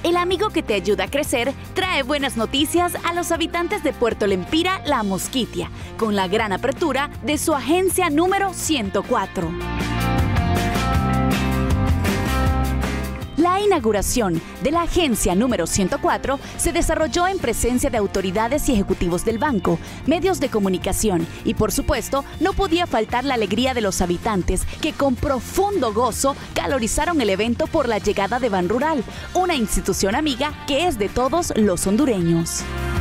El amigo que te ayuda a crecer trae buenas noticias a los habitantes de Puerto Lempira, La Mosquitia, con la gran apertura de su agencia número 104. La inauguración de la agencia número 104 se desarrolló en presencia de autoridades y ejecutivos del banco, medios de comunicación y, por supuesto, no podía faltar la alegría de los habitantes que con profundo gozo calorizaron el evento por la llegada de Banrural, una institución amiga que es de todos los hondureños.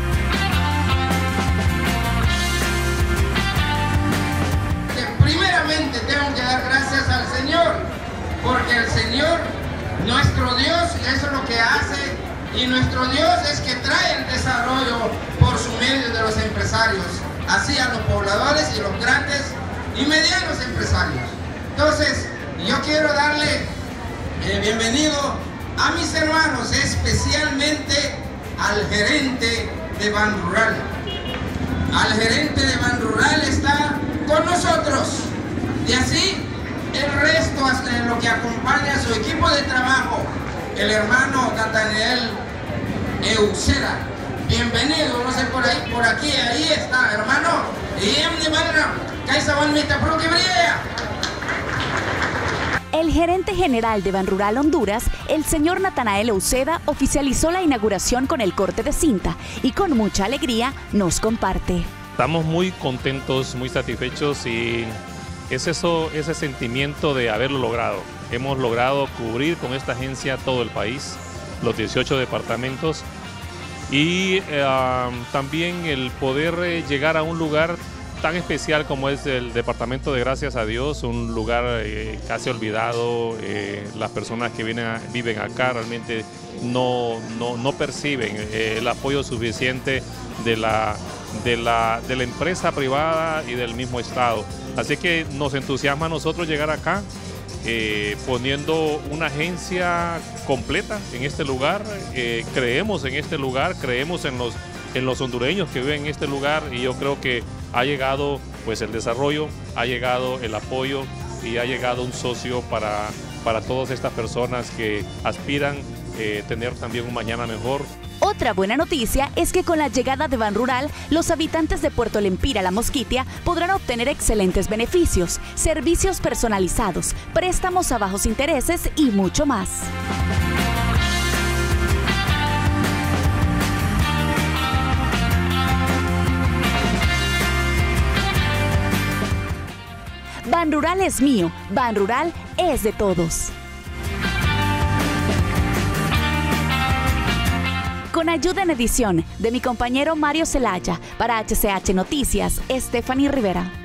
Primeramente tengo que dar gracias al Señor, porque el Señor, nuestro Dios, eso es lo que hace, y nuestro Dios es que trae el desarrollo por su medio de los empresarios, así a los pobladores y los grandes y medianos empresarios. Entonces, yo quiero darle bienvenido a mis hermanos, especialmente al gerente de Banrural. Al gerente de Banrural está con nosotros, y así el resto, hasta lo que acompaña a su equipo de trabajo, el hermano Nathaniel Euseda. Bienvenido, no sé, por ahí, por aquí, ahí está, hermano. El gerente general de Banrural Honduras, el señor Nathanael Euseda, oficializó la inauguración con el corte de cinta y con mucha alegría nos comparte. Estamos muy contentos, muy satisfechos y es eso, ese sentimiento de haberlo logrado. Hemos logrado cubrir con esta agencia todo el país, los 18 departamentos y también el poder llegar a un lugar tan especial como es el departamento de Gracias a Dios, un lugar casi olvidado. Las personas que viven acá realmente no perciben el apoyo suficiente de la empresa privada y del mismo Estado. Así que nos entusiasma a nosotros llegar acá, poniendo una agencia completa en este lugar. Creemos en este lugar, creemos en los hondureños que viven en este lugar, y yo creo que ha llegado pues el desarrollo, ha llegado el apoyo y ha llegado un socio para todas estas personas que aspiran tener también un mañana mejor. Otra buena noticia es que con la llegada de Banrural, los habitantes de Puerto Lempira, La Mosquitia, podrán obtener excelentes beneficios, servicios personalizados, préstamos a bajos intereses y mucho más. Banrural es mío, Banrural es de todos. Con ayuda en edición de mi compañero Mario Celaya, para HCH Noticias, Stephanie Rivera.